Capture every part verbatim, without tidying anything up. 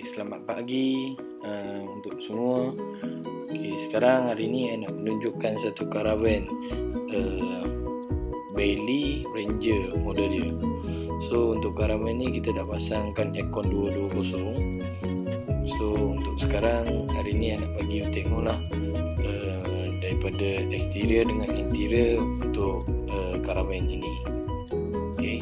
selamat pagi uh, untuk semua. Okay, sekarang hari ni saya nak menunjukkan satu karavan uh, Bailey Ranger model dia. So untuk karavan ni kita dah pasangkan aircon dua dua kosong. So untuk sekarang hari ni saya nak bagi tengok lah uh, daripada eksterior dengan interior untuk uh, karavan ini. Okay.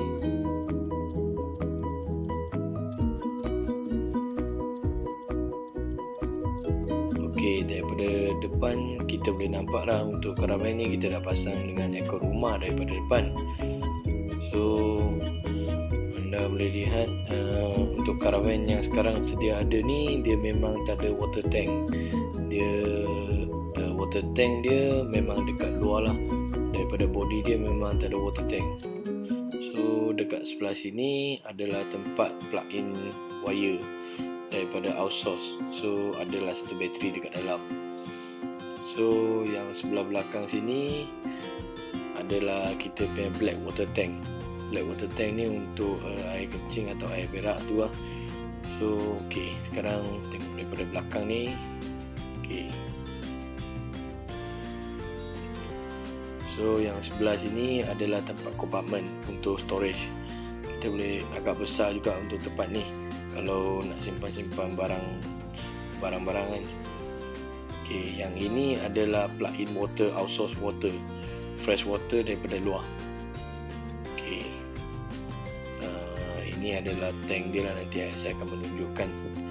Okey, daripada depan kita boleh nampak lah untuk karavan ni kita dah pasang dengan aircon rumah daripada depan. So anda boleh lihat uh, untuk karavan yang sekarang sedia ada ni, dia memang tak ada water tank. Dia uh, water tank dia memang dekat luar lah. Daripada body dia memang tak ada water tank. So dekat sebelah sini adalah tempat plug in wire daripada outsource. So adalah satu bateri dekat dalam. So yang sebelah belakang sini adalah kita punya black water tank. Black water tank ni untuk uh, air kencing atau air berak tu lah. So okey, sekarang tengok daripada belakang ni. Okey. So yang sebelah sini adalah tempat compartment untuk storage. Kita boleh agak besar juga untuk tempat ni kalau nak simpan-simpan barang barang-barang kan. Okey, yang ini adalah plug-in water, outsource water, fresh water daripada luar. Okey, uh, ini adalah tank dia lah, nanti saya akan menunjukkan.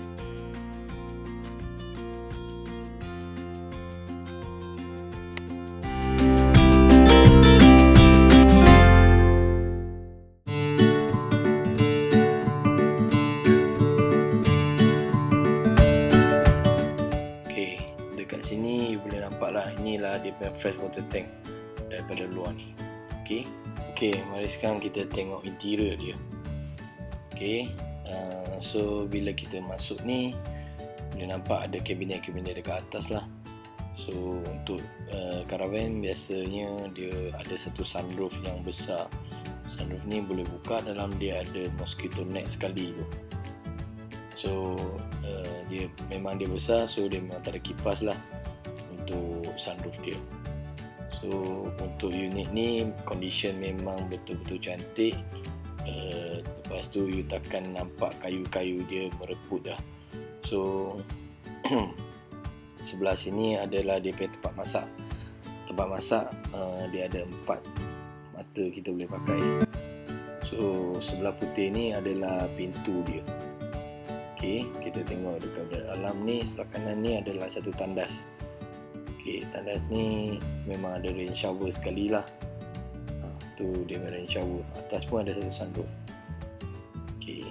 Dekat sini you boleh nampak lah, inilah dia punya fresh water tank daripada luar ni. Okey, okey, mari sekarang kita tengok interior dia. Okey, uh, so bila kita masuk ni boleh nampak ada kabinet-kabinet dekat atas lah. So untuk uh, karavan biasanya dia ada satu sunroof yang besar. Sunroof ni boleh buka, dalam dia ada mosquito net sekali tu. So uh, dia memang dia besar, so dia memang tak ada kipas lah untuk sunroof dia. So untuk unit ni condition memang betul-betul cantik. uh, Lepas tu you takkan nampak kayu-kayu dia mereput dah. So sebelah sini adalah dia punya tempat masak. Tempat masak uh, dia ada empat mata kita boleh pakai. So sebelah putih ni adalah pintu dia. Okey, kita tengok dekat dalam ni, sebelah kanan ni adalah satu tandas. Okey, tandas ni memang ada rain shower sekali lah. Ha, tu dia rain shower. Atas pun ada satu sunroof. Okey.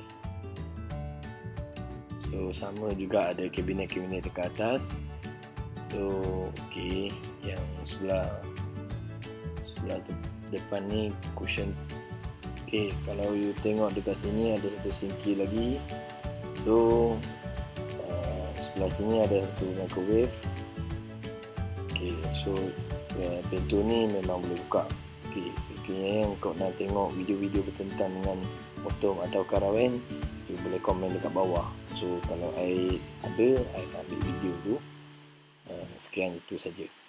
So sama juga ada kabinet-kabinet dekat atas. So okey, yang sebelah sebelah depan ni cushion. Okey, kalau you tengok dekat sini ada satu sinki lagi. So uh, sebelah sini ada satu microwave. Okay, so uh, pintu ni memang boleh buka. Okay, so kira kau nak tengok video-video bertentang dengan motor atau karavan, you boleh komen dekat bawah. So kalau I ada, I akan ambil video tu. uh, Sekian itu saja.